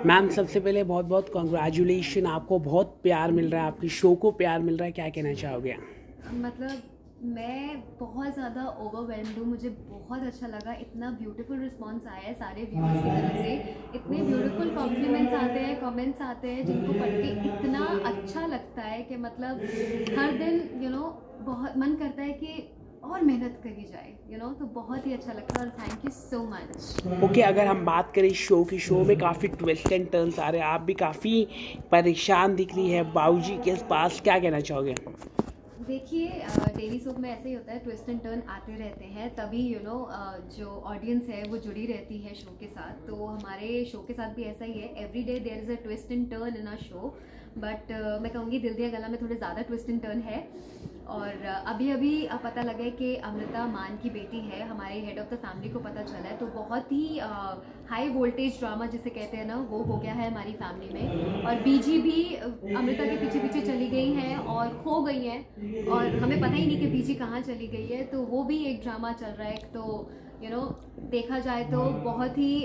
Ma'am सबसे पहले बहुत बहुत कॉन्ग्रेचुलेशन, आपको बहुत प्यार मिल रहा है, आपके शो को प्यार मिल रहा है, क्या कहना चाहोगे? मतलब मैं बहुत ज़्यादा ओवरवेल्म्ड हूँ। मुझे बहुत अच्छा लगा, इतना ब्यूटीफुल रिस्पांस आया है सारे व्यूअर्स की तरफ से। इतने ब्यूटीफुल कॉम्प्लीमेंट्स आते हैं, कमेंट्स आते हैं जिनको पढ़ के इतना अच्छा लगता है कि मतलब हर दिन बहुत मन करता है कि और मेहनत करी जाए, तो बहुत ही अच्छा लगता है और thank you so much. Okay, अगर हम बात करें शो की, शो में काफ़ी ट्विस्ट एंड टर्न्स आ रहे हैं, आप भी काफ़ी परेशान दिख रही है बाबूजी के पास, क्या कहना चाहोगे? देखिए, डेली सोप में ऐसे ही होता है, ट्विस्ट एंड टर्न आते रहते हैं, तभी जो ऑडियंस है वो जुड़ी रहती है शो के साथ। तो हमारे शो के साथ भी ऐसा ही है, every day there is a twist and turn in a show. But मैं कहूँगी दिल दिया गला में थोड़े ज़्यादा ट्विस्ट एंड टर्न है। और अभी पता लगा है कि अमृता मान की बेटी है, हमारे हेड ऑफ़ द फैमिली को पता चला है। तो बहुत ही हाई वोल्टेज ड्रामा जिसे कहते हैं ना, वो हो गया है हमारी फैमिली में। और बीजी भी अमृता के पीछे पीछे चली गई हैं और खो गई हैं और हमें पता ही नहीं कि बीजी कहाँ चली गई है। तो वो भी एक ड्रामा चल रहा है। तो देखा जाए तो बहुत ही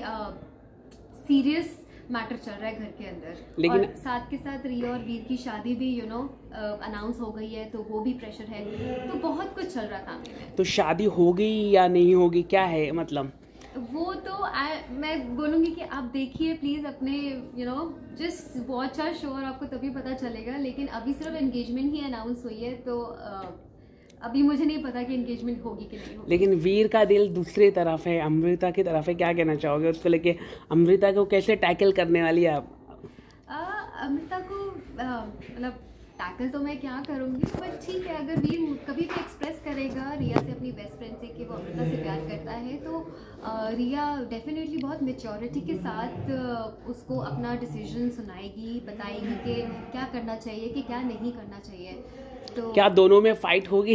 सीरियस मैटर चल रहा है घर के अंदर। लेकिन और साथ के साथ रिया और वीर की शादी भी अनाउंस हो गई है, तो वो भी प्रेशर है। तो बहुत कुछ चल रहा था में। तो शादी होगी या नहीं होगी, क्या है मतलब? वो तो मैं बोलूँगी कि आप देखिए प्लीज़ अपने जस्ट वॉच आवर शो और आपको तभी पता चलेगा। लेकिन अभी सिर्फ एंगेजमेंट ही अनाउंस हुई है, तो अभी मुझे नहीं पता कि एंगेजमेंट होगी कि नहीं होगी। लेकिन वीर का दिल दूसरी तरफ है, अमृता की तरफ है, क्या कहना चाहोगे उसको लेके? अमृता को कैसे टैकल करने वाली है आप? अमृता को मतलब टैकल तो मैं क्या करूँगी, बट ठीक है, अगर वीर कभी भी एक्सप्रेस करेगा रिया से, अपनी बेस्ट फ्रेंड से, कि वो अमृता से प्यार करता है, तो रिया डेफिनेटली बहुत मेच्योरिटी के साथ उसको अपना डिसीजन सुनाएगी, बताएगी कि क्या करना चाहिए कि क्या नहीं करना चाहिए। तो क्या दोनों में फाइट होगी?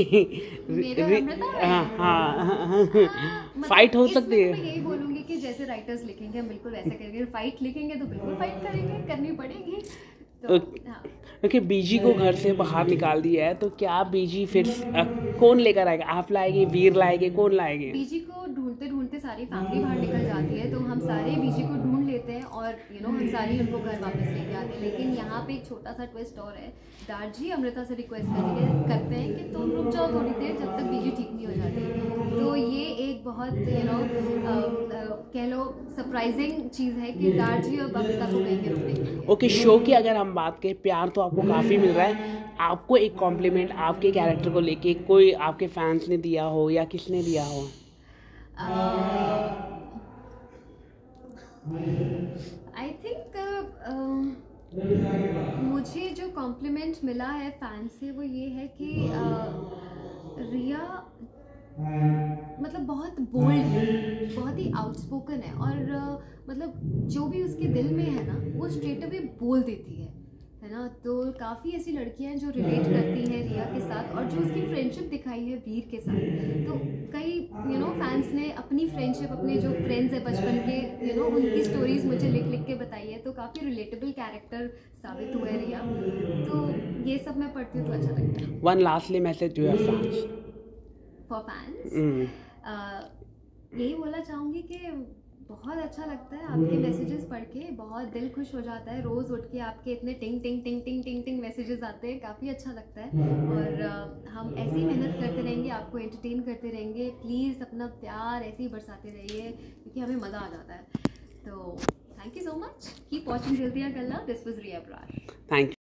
हाँ, फाइट हो सकती है। मैं यही बोलूँगी कि जैसे राइटर्स लिखेंगे हम बिल्कुल वैसे करेंगे, फाइट लिखेंगे तो बिल्कुल फाइट करेंगे, करनी पड़ेगी। तो ओके, बीजी को घर से बाहर निकाल दिया है, तो क्या बीजी फिर कौन लेकर आएगा? आप लाएगी, वीर लाएगी, कौन लाएगी? बीजी को ढूंढते ढूंढते सारी फैमिली बाहर निकल जाती है, तो हम सारे बीजी को ढूंढ लेते हैं और हम सारे उनको घर वापस लेके आते हैं। लेकिन यहाँ पे एक छोटा सा ट्विस्ट और है। दार्जी अमृता से रिक्वेस्ट करते हैं कि तुम रुक जाओ थोड़ी देर, जब तक बीजी ठीक नहीं हो जाती। तो ये एक बहुत कह लो सरप्राइजिंग चीज़ है कि दार्जी और अमृता को कहीं रुकने। ओके, शो की अगर हम बात करें, प्यार तो आपको काफ़ी मिल रहा है। आपको एक कॉम्प्लीमेंट आपके कैरेक्टर को लेके कोई आपके फैंस ने दिया हो या किसने दिया हो? आई थिंक मुझे जो कॉम्प्लीमेंट मिला है फैन से वो ये है कि रिया मतलब बहुत बोल्ड है, बहुत ही आउटस्पोकन है और मतलब जो भी उसके दिल में है ना, वो स्ट्रेट अवे बोल देती है ना। तो काफ़ी ऐसी लड़कियां हैं जो रिलेट करती हैं रिया के साथ, और जो उसकी फ्रेंडशिप दिखाई है वीर के साथ। तो कई फैंस ने अपनी फ्रेंडशिप, अपने जो फ्रेंड्स है बचपन के, उनकी स्टोरीज मुझे लिख लिख के बताई है। तो काफ़ी रिलेटेबल कैरेक्टर साबित हुआ है रिया। तो ये सब मैं पढ़ती हूँ तो अच्छा लगता है। One lastly message to your fans. For fans यही बोलना चाहूँगी कि बहुत अच्छा लगता है आपके मैसेजेस पढ़ के, बहुत दिल खुश हो जाता है। रोज़ उठ के आपके इतने टिंग टिंग टिंग टिंग टिंग टिंग मैसेजेस आते हैं, काफ़ी अच्छा लगता है। और हम ऐसे ही मेहनत करते रहेंगे, आपको एंटरटेन करते रहेंगे। प्लीज़ अपना प्यार ऐसे ही बरसाते रहिए, क्योंकि हमें मज़ा आ जाता है। तो thank you so much, keep watching Dil Diya Galla. This was Riya Brar. Thank you.